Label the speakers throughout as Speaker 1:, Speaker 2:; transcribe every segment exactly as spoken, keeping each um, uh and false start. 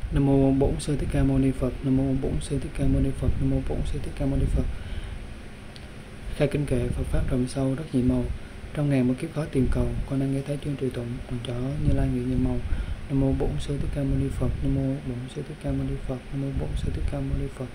Speaker 1: Nam mô Bổn Sư Thích Ca Mâu Ni Phật. Nam mô Bổn Sư Thích Ca Mâu Ni Phật. Nam mô Bổn Sư Thích Ca Mâu Ni Phật. Khai kinh kệ Phật pháp rộng sâu rất nhiệm màu, trong ngàn một kiếp khó tìm cầu, con đang nghe thấy chuyên trì tụng, còn chó Như Lai nguyện nhiệm màu. Nam mô Bổn Sư Thích Ca Mâu Ni Phật. Nam mô Bổn Sư Thích Ca Mâu Ni Phật. Nam mô Bổn Sư Thích Ca Mâu Ni Phật.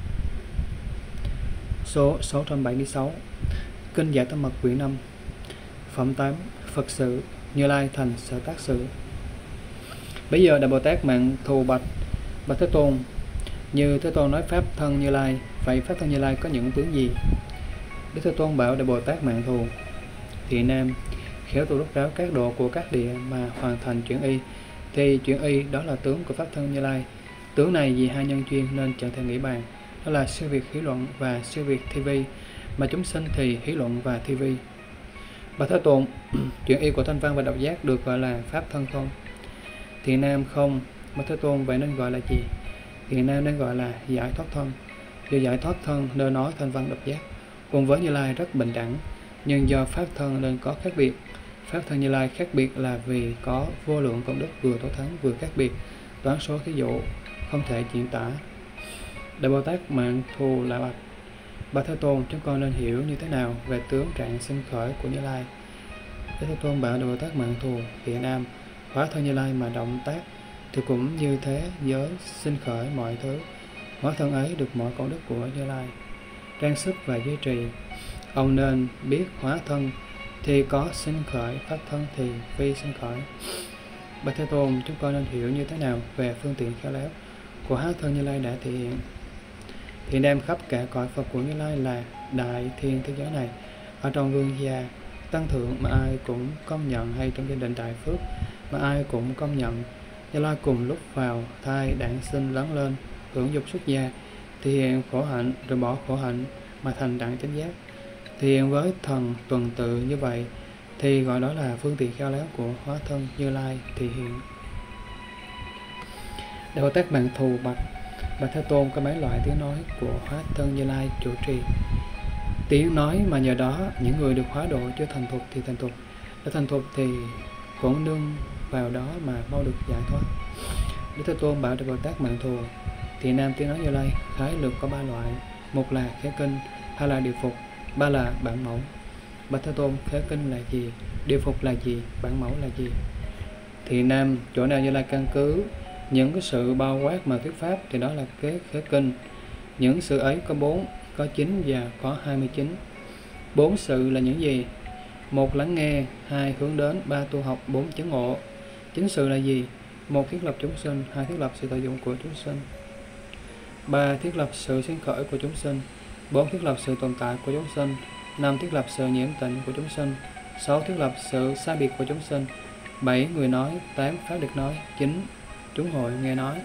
Speaker 1: Số sáu trăm bảy mươi sáu. Kinh Giải Tâm Mật quyển năm. Phẩm tám. Phật sự. Như Lai thành sở tác sự. Bây giờ Đại Bồ Tát Mạng Thù bạch: Bạch Thế Tôn, như Thế Tôn nói pháp thân Như Lai, vậy pháp thân Như Lai có những tướng gì? Đức Thế Tôn bảo Đại Bồ Tát Mạng Thù: Thị Nam, khéo tu rốt ráo các độ của các địa mà hoàn thành chuyển y, thì chuyển y đó là tướng của pháp thân Như Lai. Tướng này vì hai nhân duyên nên chẳng thể nghĩ bàn, đó là siêu việt hí luận và siêu việt thi vi, mà chúng sinh thì hí luận và thi vi. Bạch Thế Tôn, chuyển y của thanh văn và độc giác được gọi là pháp thân không? Thị Nam, không. Bạch Thế Tôn, vậy nên gọi là gì? Thị Nam nên gọi là giải thoát thân. Do giải thoát thân nên nói thanh văn độc giác cùng với Như Lai rất bình đẳng, nhưng do pháp thân nên có khác biệt. Pháp thân Như Lai khác biệt là vì có vô lượng công đức, vừa tối thắng vừa khác biệt, toán số thí dụ không thể diễn tả. Đại Bồ Tát Mạng Thù lại bạch: Bạch Thế Tôn, chúng con nên hiểu như thế nào về tướng trạng sinh khởi của Như Lai? Đức Thế Tôn bảo Đại Bồ Tát Mạng Thù: Hiện Nam, hóa thân Như Lai mà động tác thì cũng như thế giới sinh khởi mọi thứ. Hóa thân ấy được mọi công đức của Như Lai trang sức và duy trì. Ông nên biết hóa thân thì có sinh khởi, pháp thân thì phi sinh khởi. Bạch Thế Tôn, chúng con nên hiểu như thế nào về phương tiện khéo léo của hóa thân Như Lai đã thể hiện? Thì đem khắp cả cõi Phật của Như Lai là đại thiên thế giới này, ở trong vương gia tăng thượng mà ai cũng công nhận, hay trong gia đình đại phước mà ai cũng công nhận, Như Lai cùng lúc vào thai đản sinh lớn lên, hưởng dục xuất gia, thì hiện khổ hạnh rồi bỏ khổ hạnh mà thành đẳng chánh giác. Thì hiện với thần tuần tự như vậy thì gọi đó là phương tiện khéo léo của hóa thân Như Lai thì hiện. Đại Bồ Tát Mạng Thù bạch: Bạch Thế Tôn, có mấy loại tiếng nói của hóa thân Như Lai chủ trì? Tiếng nói mà nhờ đó những người được hóa độ chưa thành thục thì thành thục, đã thành thục thì cũng nương vào đó mà mau được giải thoát. Đức Thế Tôn bảo Đại Bồ Tát Mạng Thù: Thì Nam, tiếng nói Như Lai khái lược có ba loại: một là khế kinh, hai là điều phục, ba là bản mẫu. Bạch Thế Tôn, khế kinh là gì? Điều phục là gì? Bản mẫu là gì? Thì Nam, chỗ nào Như Lai căn cứ những cái sự bao quát mà thuyết pháp thì đó là kế khế kinh. Những sự ấy có bốn, có chín và có hai mươi chín. Bốn sự là những gì? Một, lắng nghe; hai, hướng đến; ba, tu học; bốn, chứng ngộ. Chín sự là gì? Một, thiết lập chúng sinh; hai, thiết lập sự lợi dụng của chúng sinh; ba, thiết lập sự sinh khởi của chúng sinh; bốn, thiết lập sự tồn tại của chúng sinh; năm, thiết lập sự nhiễm tịnh của chúng sinh; sáu, thiết lập sự sai biệt của chúng sinh; bảy, người nói; tám, pháp được nói; chín, chúng hội nghe nói.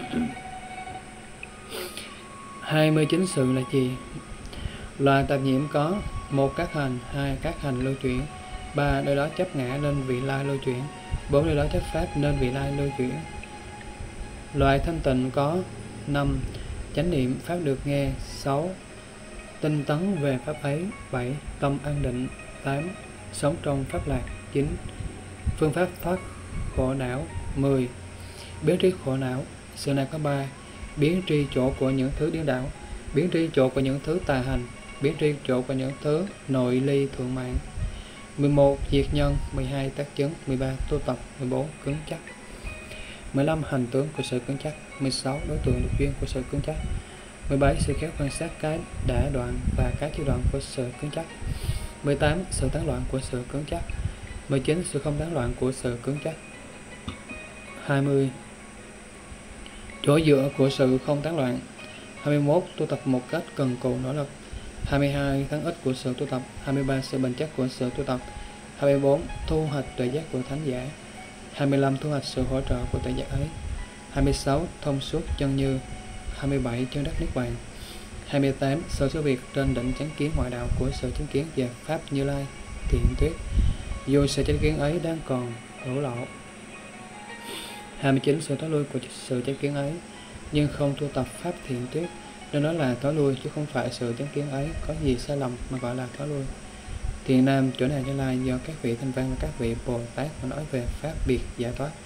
Speaker 1: Hai mươi chín sự là gì? Loài tạp nhiễm có: một, các hành; hai, các hành lưu chuyển; ba, nơi đó chấp ngã nên vị lai lưu chuyển; bốn, nơi đó chấp pháp nên vị lai lưu chuyển. Loài thanh tịnh có: năm, chánh niệm, pháp được nghe; sáu, tinh tấn về pháp ấy; bảy, tâm an định; tám, sống trong pháp lạc; chín, phương pháp thoát khổ não; mười, biến tri khổ não. Sự này có ba: biến tri chỗ của những thứ điên đảo; biến tri chỗ của những thứ tà hành; biến tri chỗ của những thứ nội ly thượng mạng. Mười một, diệt nhân. Mười hai, tác chứng. Mười ba, tu tập. Mười bốn, cứng chắc. Mười lăm, hành tướng của sự cứng chắc. Mười sáu, đối tượng được duyên của sự cứng chắc. Mười bảy, sự khéo quan sát cái đã đoạn và cái chưa đoạn của sự cứng chắc. Mười tám, sự tán loạn của sự cứng chắc. Mười chín, sự không tán loạn của sự cứng chắc. Hai mươi, chỗ dựa của sự không tán loạn. Hai mươi mốt, tu tập một cách cần cù nỗ lực. Hai mươi hai, thắng ích của sự tu tập. Hai mươi ba, sự bền chắc của sự tu tập. Hai mươi bốn, thu hoạch tuệ giác của thánh giả. Hai mươi lăm, thu hoạch sự hỗ trợ của tuệ giác ấy. Hai mươi sáu, thông suốt chân như. Hai mươi bảy, chân đắc niết bàn. Hai mươi tám, sở số việc trên đỉnh chánh kiến ngoại đạo của sự chứng kiến về pháp Như Lai thiện thuyết, dù sự chánh kiến ấy đang còn đổ lộ. Hai mươi chín, sự tối lui của sự chánh kiến ấy, nhưng không tu tập pháp thiện thuyết nên nó là tối lui, chứ không phải sự chánh kiến ấy có gì sai lầm mà gọi là tối lui. Thiện Nam, chỗ này Như Lai do các vị thanh văn và các vị Bồ Tát mà nói về pháp biệt giải thoát,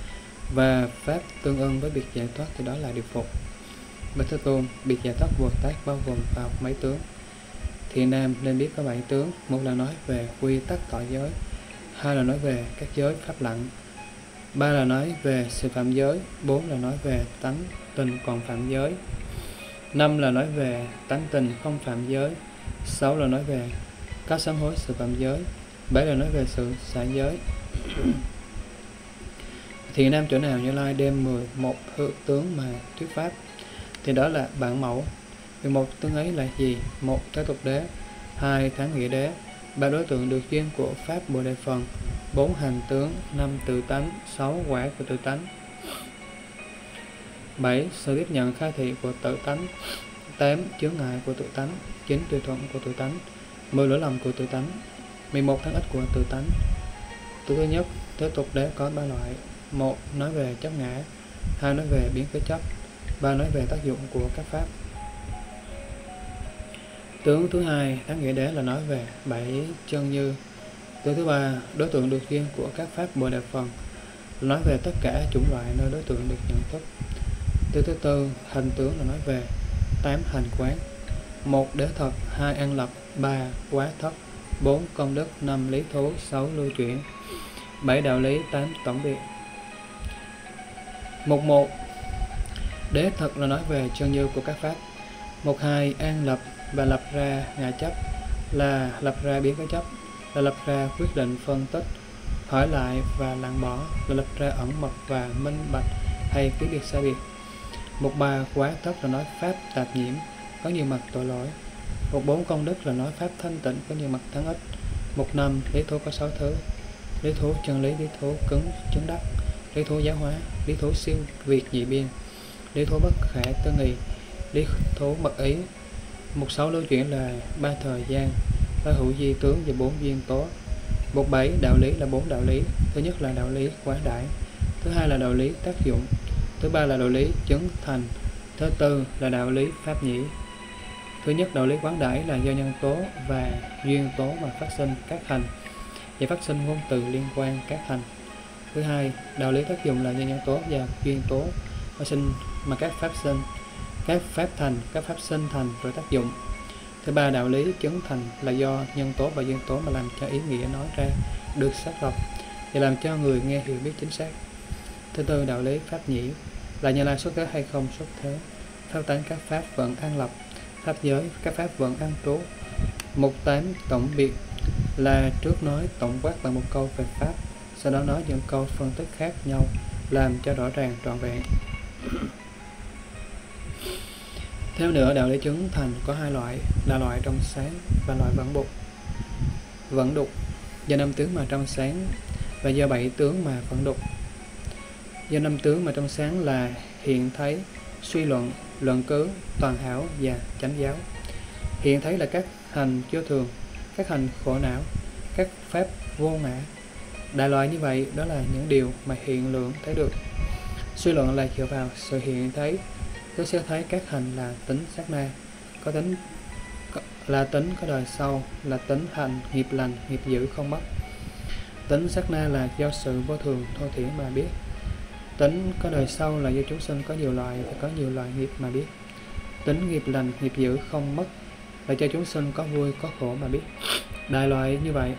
Speaker 1: và pháp tương ưng với việc giải thoát thì đó là điều phục. Bạch Thế Tôn, việc giải thoát Bồ Tát bao gồm vào mấy tướng? Thiện nam nên biết có bảy tướng. Một là nói về quy tắc thọ giới, hai là nói về các giới pháp lặng, ba là nói về sự phạm giới, bốn là nói về tánh tình còn phạm giới, năm là nói về tánh tình không phạm giới, sáu là nói về các sám hối sự phạm giới, bảy là nói về sự xả giới. Thiện nam chỗ nào Như Lai đem mười một hữu tướng mà thuyết pháp? Thì đó là bản mẫu. mười một tướng ấy là gì? Một thế tục đế, hai thắng nghĩa đế, ba đối tượng được duyên của pháp Bồ Đề Phần, bốn hành tướng, năm tự tánh, sáu quả của tự tánh, bảy sự tiếp nhận khai thị của tự tánh, tám chướng ngại của tự tánh, chín tùy thuận của tự tánh, mười lỗi lầm của tự tánh, mười một thắng ích của tự tánh. Thứ nhất, thế tục đế có ba loại. Một nói về chấp ngã, hai nói về biến cái chấp, ba nói về tác dụng của các pháp. Tướng thứ hai, thắng nghĩa đế là nói về bảy chân như. Tướng thứ ba, đối tượng được duyên của các pháp Bồ Đề Phần, nói về tất cả chủng loại nơi đối tượng được nhận thức. Tướng thứ tư, hành tướng là nói về tám hành quán. Một đế thật, hai an lập, ba quá thất, bốn công đức, năm lý thú, sáu lưu chuyển, bảy đạo lý, tám tổng biệt. Một một đế thật là nói về chân như của các pháp. Một hai an lập và lập ra ngã chấp, là lập ra biến cái chấp, là lập ra quyết định phân tích, hỏi lại và lặng bỏ, là lập ra ẩn mật và minh bạch hay cái biệt sai biệt. Một ba quá thất là nói pháp tạp nhiễm, có nhiều mặt tội lỗi. Một bốn công đức là nói pháp thanh tịnh, có nhiều mặt thắng ích. Một năm lý thú có sáu thứ: lý thú chân lý, lý thú cứng chứng đắc, lý thú giáo hóa, lý thú siêu việt dị biên, lý thú bất khả tư nghị, lý thú mật ý. Một sáu lưu chuyển là ba thời gian, ba hữu di tướng và bốn duyên tố. Một bảy đạo lý là bốn đạo lý. Thứ nhất là đạo lý quán đãi, thứ hai là đạo lý tác dụng, thứ ba là đạo lý chứng thành, thứ tư là đạo lý pháp nhĩ. Thứ nhất, đạo lý quán đãi là do nhân tố và duyên tố mà phát sinh các hành, và phát sinh ngôn từ liên quan các hành. Thứ hai, đạo lý tác dụng là do nhân tố và duyên tố phát sinh mà các pháp sinh, các pháp thành, các pháp sinh thành rồi tác dụng. Thứ ba, đạo lý chứng thành là do nhân tố và duyên tố mà làm cho ý nghĩa nói ra được xác lập và làm cho người nghe hiểu biết chính xác. Thứ tư, đạo lý pháp nhĩ là Như Lai xuất thế hay không xuất thế, pháp tánh các pháp vẫn an lập, pháp giới các pháp vẫn an trú. Một tám tổng biệt là trước nói tổng quát bằng một câu về pháp, sau đó nói những câu phân tích khác nhau làm cho rõ ràng trọn vẹn. Theo nữa, đạo lý chứng thành có hai loại là loại trong sáng và loại vẫn đục. Vẫn đục do năm tướng mà trong sáng và do bảy tướng mà vẫn đục. Do năm tướng mà trong sáng là hiện thấy, suy luận, luận cứ, toàn hảo và chánh giáo. Hiện thấy là các hành chưa thường, các hành khổ não, các pháp vô ngã. Đại loại như vậy đó là những điều mà hiện lượng thấy được. Suy luận là dựa vào sự hiện thấy, tôi sẽ thấy các hành là tính sát na, có tính là tính có đời sau, là tính hành nghiệp lành, nghiệp dữ không mất. Tính sát na là do sự vô thường thô thiển mà biết. Tính có đời sau là do chúng sinh có nhiều loại và có nhiều loại nghiệp mà biết. Tính nghiệp lành, nghiệp dữ không mất là cho chúng sinh có vui có khổ mà biết. Đại loại như vậy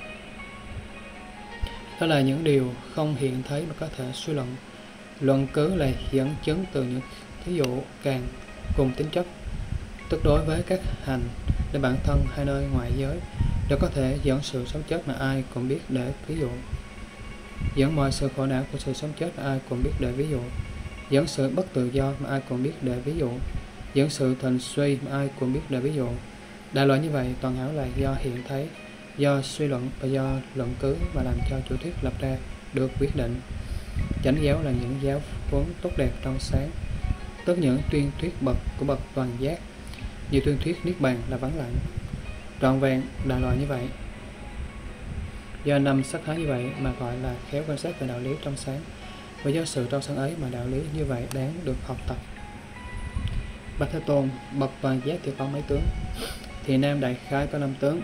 Speaker 1: đó là những điều không hiện thấy mà có thể suy luận. Luận cứ là dẫn chứng từ những thí dụ càng cùng tính chất, tức đối với các hành để bản thân hay nơi ngoại giới đều có thể dẫn sự sống chết mà ai cũng biết để ví dụ. Dẫn mọi sự khổ não của sự sống chết mà ai cũng biết để ví dụ. Dẫn sự bất tự do mà ai cũng biết để ví dụ. Dẫn sự thành suy mà ai cũng biết để ví dụ. Đại loại như vậy, toàn hảo là do hiện thấy, do suy luận và do luận cứ mà làm cho chủ thuyết lập ra được quyết định. Chánh giáo là những giáo vốn tốt đẹp trong sáng, tức những tuyên thuyết bậc của bậc toàn giác, như tuyên thuyết niết bàn là vắng lặng. Trọn vẹn đại loại như vậy. Do năm sắc thái như vậy mà gọi là khéo quan sát về đạo lý trong sáng, và do sự trong sáng ấy mà đạo lý như vậy đáng được học tập. Bạch Thế Tôn, bậc toàn giác thì có mấy tướng? Thì nam đại khái có năm tướng.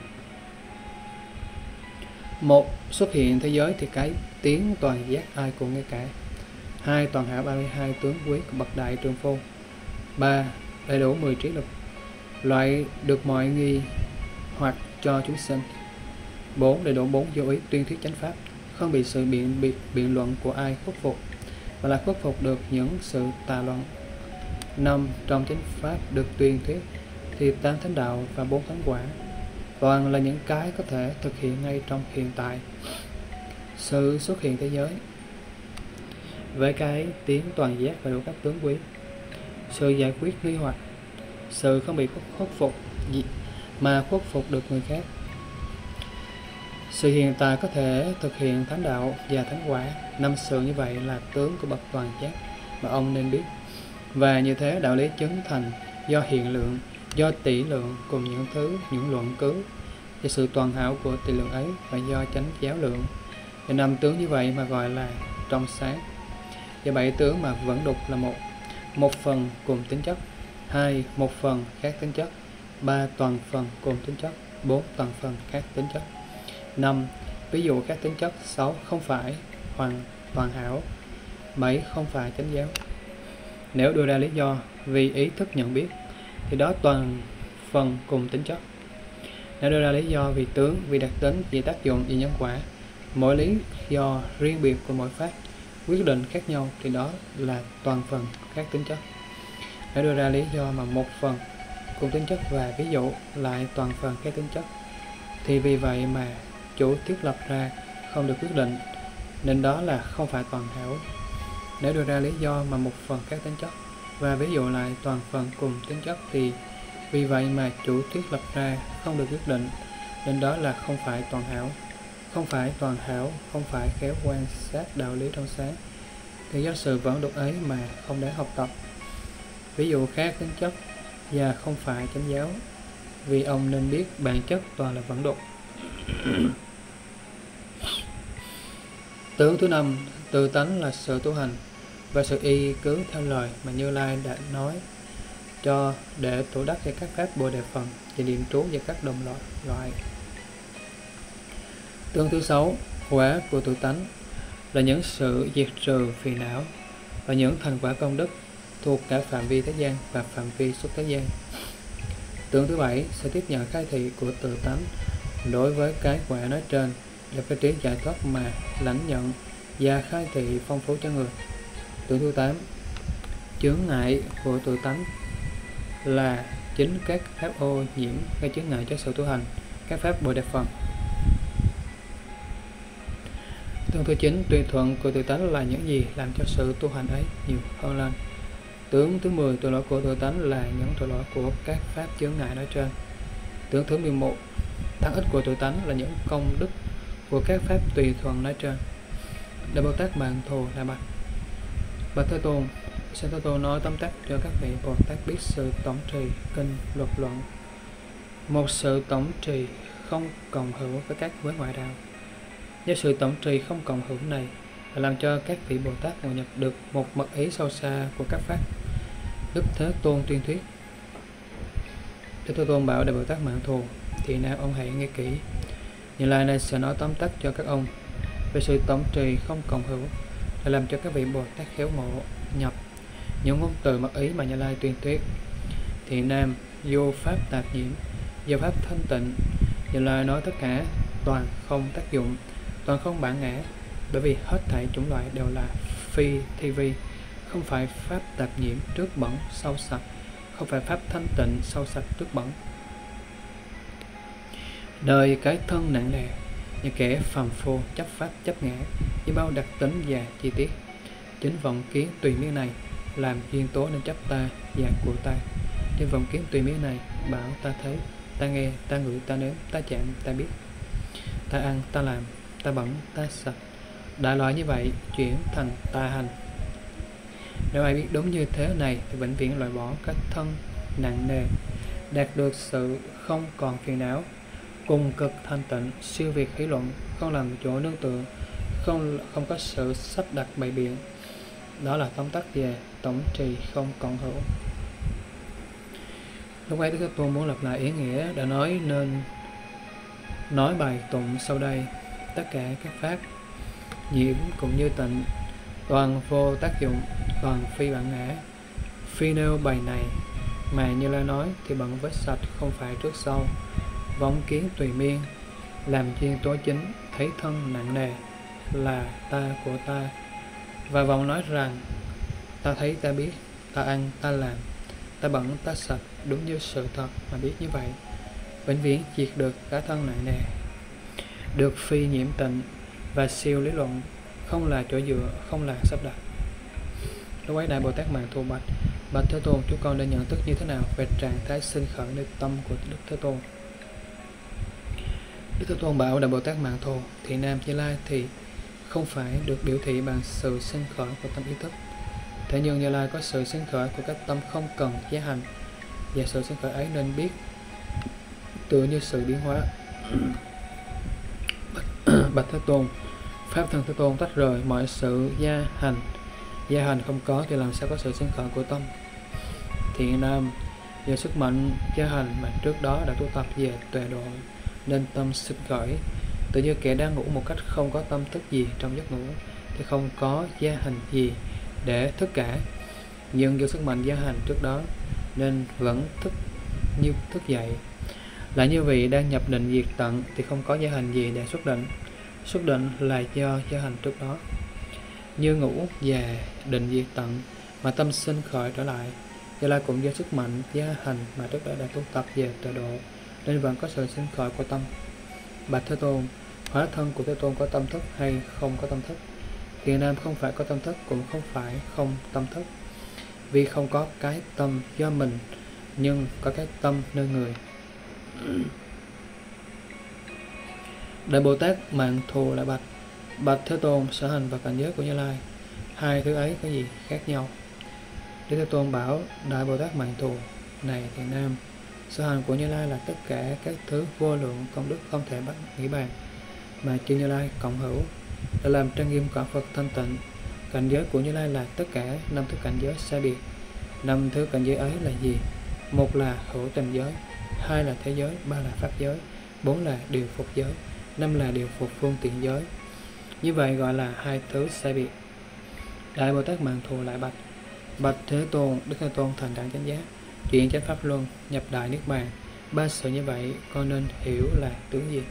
Speaker 1: Một, xuất hiện thế giới thì cái tiếng toàn giác ai cũng nghe cả. hai toàn hảo ba mươi hai tướng quý của bậc đại trượng phu. ba đầy đủ mười trí lực, loại được mọi nghi hoặc cho chúng sinh. bốn đầy đủ bốn vô ý tuyên thuyết chánh pháp, không bị sự biện biện, biện luận của ai khuất phục, và là khuất phục được những sự tà luận. năm trong chánh pháp được tuyên thuyết thì tám thánh đạo và bốn thánh quả toàn là những cái có thể thực hiện ngay trong hiện tại. Sự xuất hiện thế giới với cái tiếng toàn giác và đủ các tướng quý, sự giải quyết nghi hoặc, sự không bị khuất phục mà khuất phục được người khác, sự hiện tại có thể thực hiện thánh đạo và thánh quả. Năm sự như vậy là tướng của bậc toàn giác mà ông nên biết, và như thế đạo lý chứng thành do hiện lượng, do tỷ lượng cùng những thứ những luận cứ và sự toàn hảo của tỷ lượng ấy, và do chánh giáo lượng. Và năm tướng như vậy mà gọi là trong sáng. Và bảy tướng mà vẫn đục là một một phần cùng tính chất, hai một phần khác tính chất, ba toàn phần cùng tính chất, bốn toàn phần khác tính chất, năm ví dụ khác tính chất, sáu không phải hoàn toàn hảo, bảy không phải chánh giáo. Nếu đưa ra lý do vì ý thức nhận biết thì đó toàn phần cùng tính chất. Nếu đưa ra lý do vì tướng, vì đặc tính, vì tác dụng, vì nhân quả, mỗi lý do riêng biệt của mỗi pháp quyết định khác nhau thì đó là toàn phần khác tính chất. Nếu đưa ra lý do mà một phần cùng tính chất và ví dụ lại toàn phần khác tính chất thì vì vậy mà chủ thiết lập ra không được quyết định, nên đó là không phải toàn hảo. Nếu đưa ra lý do mà một phần khác tính chất và ví dụ lại toàn phần cùng tính chất thì vì vậy mà chủ thiết lập ra không được quyết định, nên đó là không phải toàn hảo. Không phải toàn hảo, không phải khéo quan sát đạo lý trong sáng, thì do sự vẫn đục ấy mà không đáng học tập. Ví dụ khác tính chất và không phải chánh giáo, vì ông nên biết bản chất toàn là vẫn đục. Tướng thứ năm, tự tánh là sự tu hành và sự y cứ theo lời mà Như Lai đã nói cho để tổ đắc cho các pháp Bồ Đề Phần và niệm trú và các đồng loại loại. Tướng thứ sáu, quả của tự tánh là những sự diệt trừ phiền não và những thành quả công đức thuộc cả phạm vi thế gian và phạm vi xuất thế gian. Tướng thứ bảy sẽ tiếp nhận khai thị của tự tánh đối với cái quả nói trên là cái trí giải thoát mà lãnh nhận và khai thị phong phú cho người. Tướng thứ tám, chướng ngại của tự tánh là chính các pháp ô nhiễm gây chướng ngại cho sự tu hành, các pháp Bồ Đề Phần. Tướng thứ chín, tùy thuận của tự tánh là những gì làm cho sự tu hành ấy nhiều hơn lên. Tướng thứ mười, tội lỗi của tự tánh là những tội lỗi của các pháp chướng ngại nói trên. Tướng thứ mười một, thắng ích của tự tánh là những công đức của các pháp tùy thuận nói trên. Đại Bồ Tát Mạng Thù là bạch: Bạch Thế Tôn, xin Thế Tôn nói tóm tắt cho các vị Bồ Tát biết sự tổng trì kinh luật luận. Một sự tổng trì không cộng hữu với các với ngoại đạo. Do sự tổng trì không cộng hữu này là làm cho các vị Bồ Tát ngộ nhập được một mật ý sâu xa của các pháp. Đức Thế Tôn tuyên thuyết. Đức Thế Tôn bảo Đại Bồ Tát Mạng Thù: Thì nào ông hãy nghe kỹ. Như Lai này sẽ nói tóm tắt cho các ông về sự tổng trì không cộng hữu là làm cho các vị Bồ Tát khéo ngộ nhập những ngôn từ mật ý mà Như Lai tuyên thuyết. Thì nam vô pháp tạp nhiễm, vô pháp thanh tịnh. Như Lai nói tất cả toàn không tác dụng, toàn không bản ngã, bởi vì hết thảy chủng loại đều là phi thi vi, không phải pháp tạp nhiễm trước bẩn sâu sạch, không phải pháp thanh tịnh sâu sạch trước bẩn. Đời cái thân nặng nề, như kẻ phàm phu chấp pháp chấp ngã với bao đặc tính và chi tiết, chính vọng kiến tùy miên này làm duyên tố nên chấp ta và của ta. Trên vọng kiến tùy miên này bảo ta thấy, ta nghe, ta ngửi, ta nếm, ta chạm, ta biết, ta ăn, ta làm, ta bẩn, ta sạch. Đại loại như vậy chuyển thành tà hành. Nếu ai biết đúng như thế này thì vĩnh viễn loại bỏ các thân nặng nề, đạt được sự không còn phiền não, cùng cực thanh tịnh, siêu việt hỷ luận, không làm chỗ nương tựa, không không có sự sắp đặt bày biện. Đó là tóm tắt về tổng trì không cộng hữu. Lúc ấy Đức Thế Tôn muốn lặp lại ý nghĩa đã nói nên nói bài tụng sau đây: tất cả các pháp nhiễm cũng như tịnh toàn vô tác dụng, toàn phi bản ngã. Phi nêu bài này mà Như Lai nói thì bận vết sạch không phải trước sau, vọng kiến tùy miên, làm chuyên tố chính, thấy thân nặng nề là ta của ta, và vọng nói rằng ta thấy ta biết, ta ăn ta làm, ta bẩn ta sạch, đúng như sự thật mà biết như vậy, vĩnh viễn diệt được cả thân nặng nề, được phi nhiễm tịnh và siêu lý luận, không là chỗ dựa, không là sắp đặt. Lúc ấy Đại Bồ Tát Mạn Thù bạch: Bạch Thế Tôn, chúng con nên nhận thức như thế nào về trạng thái sinh khởi nơi tâm của Đức Thế Tôn? Đức Thế Tôn bảo Đại Bồ Tát Mạn Thù: Thị Nam Như Lai thì không phải được biểu thị bằng sự sinh khởi của tâm ý thức. Thế nhưng Như Lai có sự sinh khởi của các tâm không cần giá hành, và sự sinh khởi ấy nên biết tựa như sự biến hóa. Bạch Thế Tôn, Pháp thân Thế Tôn tách rời mọi sự gia hành. Gia hành không có thì làm sao có sự sinh khởi của tâm? Thiện nam, nhờ sức mạnh gia hành mà trước đó đã tu tập về tuệ độ nên tâm sinh khởi. Tự như kẻ đang ngủ một cách không có tâm thức gì trong giấc ngủ thì không có gia hành gì để thức cả. Nhưng do sức mạnh gia hành trước đó nên vẫn thức như thức dậy. Lại như vị đang nhập định diệt tận thì không có gia hành gì để xuất định. Xuất định là do gia hành trước đó. Như ngủ và định diệt tận mà tâm sinh khởi trở lại, Như Lai cũng do sức mạnh gia hành mà trước đó đã tu tập về tuệ độ nên vẫn có sự sinh khởi của tâm. Bạch Thế Tôn, hóa thân của Thế Tôn có tâm thức hay không có tâm thức? Thiện nam, không phải có tâm thức cũng không phải không tâm thức, vì không có cái tâm do mình nhưng có cái tâm nơi người. Đại Bồ Tát Mạn Thù lại bạch: Bạch Thế Tôn, sở hành và cảnh giới của Như Lai, hai thứ ấy có gì khác nhau? Đức Thế Tôn bảo Đại Bồ Tát Mạn Thù: Này Thiện nam, sở hành của Như Lai là tất cả các thứ vô lượng công đức không thể bắt nghĩ bàn mà chư Như Lai cộng hữu để làm trang nghiêm quả Phật thanh tịnh. Cảnh giới của Như Lai là tất cả năm thứ cảnh giới sai biệt. Năm thứ cảnh giới ấy là gì? Một là hữu tình giới, hai là thế giới, ba là pháp giới, bốn là điều phục giới, năm là điều phục phương tiện giới. Như vậy gọi là hai thứ sai biệt. Đại Bồ Tát Mạn Thù lại bạch: Bạch Thế Tôn, Đức Thế Tôn thành đẳng chánh giác, chuyển chánh pháp luân, nhập đại niết bàn, ba sự như vậy con nên hiểu là tướng gì?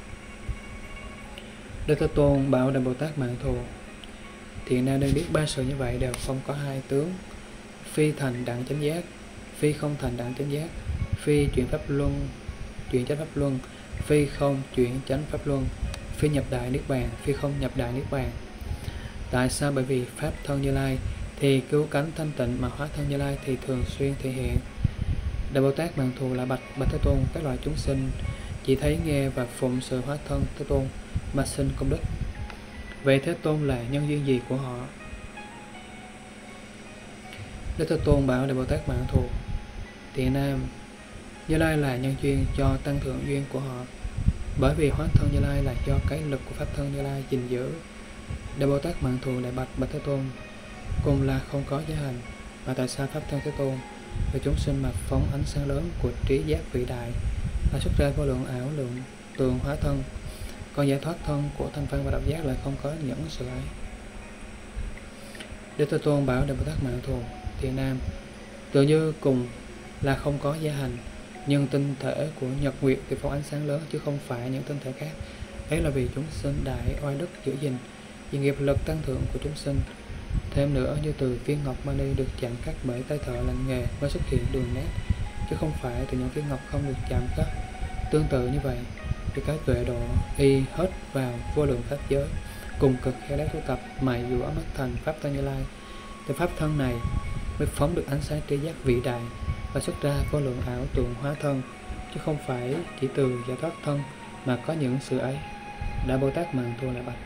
Speaker 1: Đức Thế Tôn bảo Đại Bồ Tát Mạn Thù: Thiện nam nên biết ba sự như vậy đều không có hai tướng: phi thành đẳng chánh giác, phi không thành đẳng chánh giác, phi chuyển pháp luân, chuyển chánh pháp luân, phi không chuyển chánh pháp luân, phi nhập đại niết bàn, phi không nhập đại niết bàn. Tại sao? Bởi vì pháp thân Như Lai thì cứu cánh thanh tịnh, mà hóa thân Như Lai thì thường xuyên thể hiện. Đại Bồ Tát Mạn Thù là bạch: Bạch Thế Tôn, các loại chúng sinh chỉ thấy nghe và phụng sự hóa thân Thế Tôn mà sinh công đức. Vậy Thế Tôn là nhân duyên gì của họ? Đức Thế Tôn bảo Đại Bồ Tát Mạn Thù: Thiện nam, Như Lai là nhân duyên cho tăng thượng duyên của họ, bởi vì hóa thân Như Lai là do cái lực của pháp thân Như Lai gìn giữ. Đại Bồ Tát Mạn Thù lại bạch: Bạch Thế Tôn, cùng là không có gia hành, mà tại sao pháp thân Thế Tôn về chúng sinh mà phóng ánh sáng lớn của trí giác vĩ đại là xuất ra vô lượng ảo lượng tường hóa thân, còn giải thoát thân của thanh văn và độc giác lại không có những sự ấy? Đức Thế Tôn bảo Đại Bồ Tát Mạn Thù: Thiện nam, tự như cùng là không có gia hành, nhưng tinh thể của nhật nguyệt thì phóng ánh sáng lớn chứ không phải những tinh thể khác. Ấy là vì chúng sinh đại oai đức giữ gìn vì nghiệp lực tăng thượng của chúng sinh. Thêm nữa, như từ viên ngọc mani được chạm khắc bởi tay thợ lành nghề mới xuất hiện đường nét, chứ không phải từ những viên ngọc không được chạm khắc. Tương tự như vậy, thì cái tuệ độ y hết vào vô lượng pháp giới, cùng cực khéo léo tu tập mài dũa mắt thành pháp thân Như Lai, thì pháp thân này mới phóng được ánh sáng trí giác vĩ đại và xuất ra vô lượng ảo tượng hóa thân, chứ không phải chỉ từ giải thoát thân mà có những sự ấy. Đại Bồ Tát Mạn Thù lại bạch: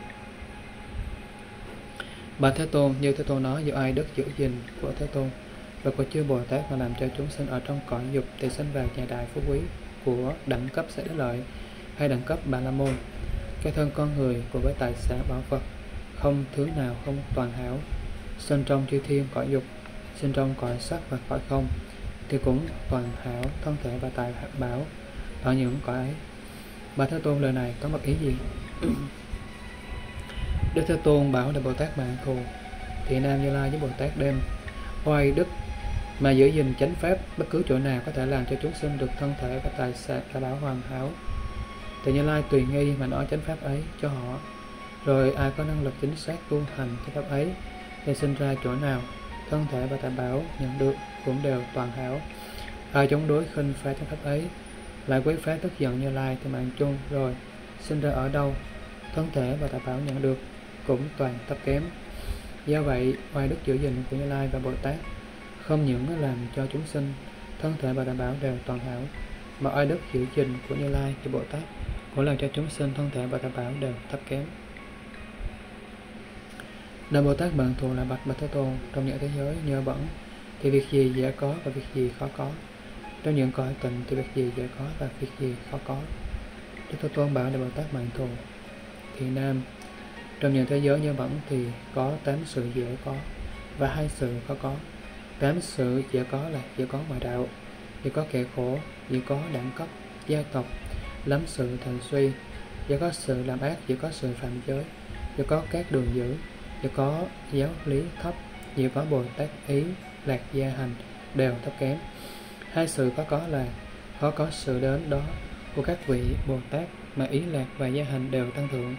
Speaker 1: Bạch Thế Tôn, như Thế Tôn nói, do ai đức giữ gìn của Thế Tôn và của chư Bồ Tát mà làm cho chúng sinh ở trong cõi dục thì sinh vào nhà đại phú quý của đẳng cấp sẽ đế lợi hay đẳng cấp Bà La Môn. Cái thân con người của với tài sản bảo vật không thứ nào không toàn hảo, sinh trong chư thiên cõi dục, sinh trong cõi sắc và cõi không thì cũng toàn hảo thân thể và tài bảo ở những cõi ấy. Bạch Thế Tôn, lời này có mặt ý gì? Đức Thế Tôn bảo Đại Bồ Tát Mạn Thù: Thì Nam Như Lai với Bồ Tát đem oai đức mà giữ gìn chánh pháp, bất cứ chỗ nào có thể làm cho chúng sinh được thân thể và tài sản tài bảo hoàn hảo. Thì Như Lai tùy nghi mà nói chánh pháp ấy cho họ. Rồi ai có năng lực chính xác tu hành chánh pháp ấy thì sinh ra chỗ nào, thân thể và tài bảo nhận được cũng đều toàn hảo. Ai chống đối khinh phá chánh pháp ấy, lại quấy phá tức giận Như Lai thì mạng chung, rồi sinh ra ở đâu, thân thể và tài bảo nhận được cũng toàn thấp kém. Do vậy, oai đức giữ gìn của Như Lai và Bồ Tát không những làm cho chúng sinh thân thể và tài bảo đều toàn hảo, mà oai đức giữ gìn của Như Lai và Bồ Tát cũng làm cho chúng sinh thân thể và tài bảo đều thấp kém. Đại Bồ Tát Bạn Thù là bạch Bạch Thế Tôn, trong những thế giới nhơ bẩn thì việc gì dễ có và việc gì khó có, trong những cõi tịnh thì việc gì dễ có và việc gì khó có. Đức Thế Tôn bảo Đại Bồ Tát Bạn Thù: Thì Nam, trong những thế giới nhơ bẩn thì có tám sự dễ có và hai sự khó có. Tám sự dễ có là dễ có ngoại đạo, dễ có kẻ khổ, dễ có đẳng cấp, gia tộc, lắm sự thành suy, dễ có sự làm ác, dễ có sự phạm giới, dễ có các đường dữ, dễ có giáo lý thấp, dễ có Bồ Tát ý, lạc gia hành đều thấp kém. Hai sự khó có là khó có sự đến đó của các vị Bồ Tát mà ý lạc và gia hành đều tăng thượng.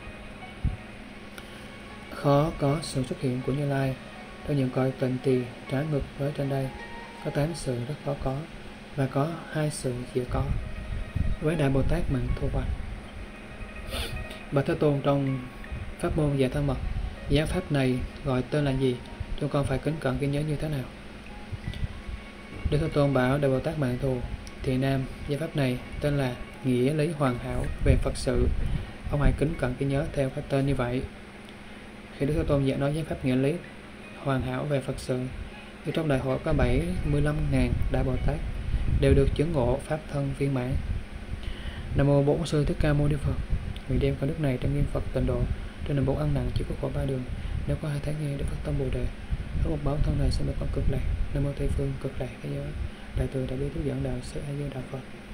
Speaker 1: Khó có sự xuất hiện của Như Lai trong những cõi tịnh thì trái ngược với trên đây, có tám sự rất khó có và có hai sự dễ có. Với Đại Bồ Tát Mạng Thu Bạch: Bạch Thế Tôn, trong pháp môn Giải Thoát Mật, giáo pháp này gọi tên là gì? Chúng con phải kính cẩn ghi nhớ như thế nào? Đức Thế Tôn bảo Đại Bồ Tát Mạng Thù: Thì Nam, giáo pháp này tên là nghĩa lý hoàn hảo về Phật sự. Ông hãy kính cẩn ghi nhớ theo cái tên như vậy. Khi Đức Thế Tôn dạy nói giáo pháp nghĩa lý hoàn hảo về Phật sự, thì trong đại hội có bảy mươi lăm nghìn Đại Bồ Tát đều được chứng ngộ pháp thân viên mãn. Nam mô Bổn Sư Thích Ca Mâu Ni Phật. Nguyện đem công đức này trong nghiêm Phật tịnh độ, trên nền bốn ăn nặng chịu khổ khổ ba đường. Nếu có hai tháng nghe Đức Phật tâm Bồ Đề, có một báo thân này sẽ được con cực lạc. Nam mô Tây Phương Cực Lạc Thế Giới, Đại Từ Đại Bi Thuyết Giảng Đạo Sư A Di Đà Phật.